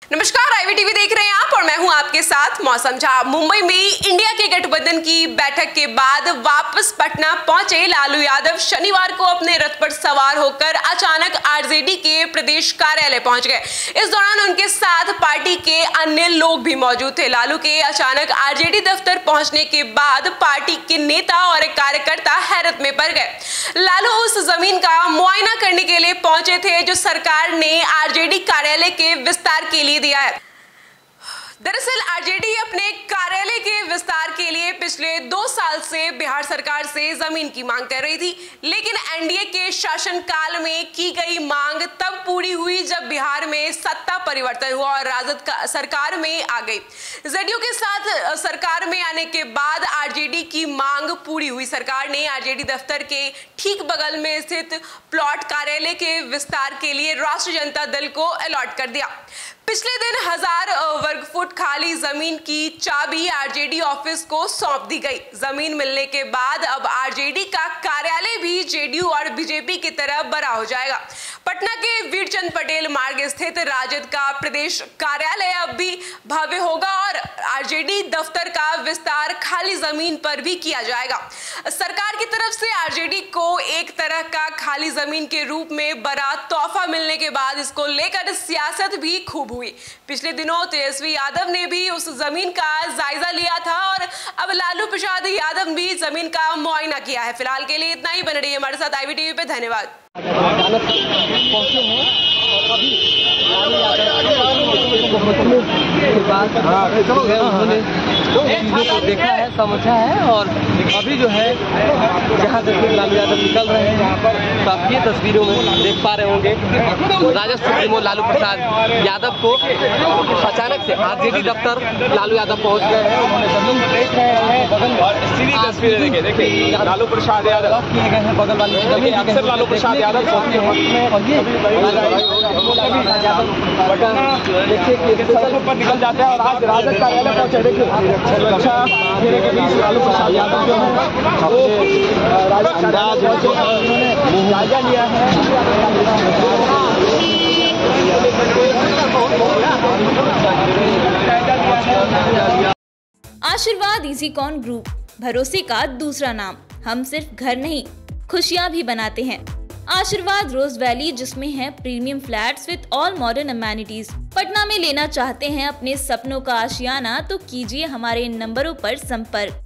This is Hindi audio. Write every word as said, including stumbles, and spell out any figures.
नमस्कार, आईवी टीवी देख रहे हैं आप और मैं हूं आपके साथ मौसम झा। मुंबई में इंडिया के गठबंधन की बैठक के बाद वापस पटना पहुंचे लालू यादव शनिवार को अपने रथ पर सवार होकर अचानक आरजेडी के प्रदेश कार्यालय पहुंच गए। इस दौरान उनके साथ पार्टी के अन्य लोग भी मौजूद थे। लालू के अचानक आरजेडी दफ्तर पहुंचने के बाद पार्टी के नेता और कार्यकर्ता हैरत में पड़ गए। लालू उस जमीन का मुआयना करने के लिए पहुंचे थे जो सरकार ने आरजेडी कार्यालय के विस्तार के लिए दिया है। दरअसल आरजेडी अपने कार्यालय के विस्तार के लिए पिछले दो साल से बिहार सरकार से जमीन की मांग कर रही थी, लेकिन एनडीए के शासनकाल में की गई मांग तब पूरी हुई जब बिहार में सत्ता परिवर्तन हुआ और राजद का सरकार में आ गई। जेडीयू के साथ सरकार में आने के बाद आरजेडी की मांग पूरी हुई। सरकार ने आरजेडी दफ्तर के ठीक बगल में स्थित प्लॉट कार्यालय के विस्तार के लिए राष्ट्रीय जनता दल को अलॉट कर दिया। पिछले दिन हजार वर्ग फुट खाली जमीन की चाबी आरजेडी ऑफिस को सौंप दी गई। जमीन मिलने के बाद अब आरजेडी का कार्यालय भी जेडीयू और बीजेपी की तरह बड़ा हो जाएगा। पटना के वीरचंद पटेल मार्ग स्थित राजद का प्रदेश कार्यालय अब भी भव्य होगा और आरजेडी दफ्तर का विस्तार खाली जमीन पर भी किया जाएगा। सरकार की तरफ से आरजेडी को एक तरह का खाली जमीन के रूप में बड़ा तोहफा मिलने के बाद इसको लेकर सियासत भी खूब हुई। पिछले दिनों तेजस्वी यादव ने भी उस जमीन का जायजा लिया था और अब लालू प्रसाद यादव भी जमीन का मुआयना किया है। फिलहाल के लिए इतना ही। बने रहिए हमारे साथ आईवी टीवी पे। धन्यवाद। पहुंचे हैं और अभी उन्होंने चीजों को देखा है, समझा है और अभी जो है जहाँ से लालू यादव निकल रहे हैं यहाँ पर तो आप ये तस्वीरों में देख पा रहे होंगे राजद सुप्रीमो लालू प्रसाद यादव को अचानक से आरजेडी दफ्तर लालू यादव पहुँच गए हैं। उन्होंने जमीन देख रहे हैं, बगल तस्वीरें देखिए देखिए लालू प्रसाद यादव किए गए हैं, बगल वाली जमीन अक्सर लालू प्रसाद यादव पहुंचते हैं और ये देखिए कि सड़कों पर निकल जाते हैं और आज राजद कार्यालय पहुंचे। देखिए अच्छा घेरे के बीच लालू प्रसाद यादव जो है वो राजद कार्यालय पहुंचे और उन्होंने जायजा लिया है। आशीर्वाद इजीकॉन ग्रुप, भरोसे का दूसरा नाम। हम सिर्फ घर नहीं, खुशियां भी बनाते हैं। आशीर्वाद रोज वैली, जिसमें है premium flats with all modern amenities. Patna में लेना चाहते हैं अपने सपनों का आशियाना तो कीजिए हमारे इन नंबरों पर संपर्क।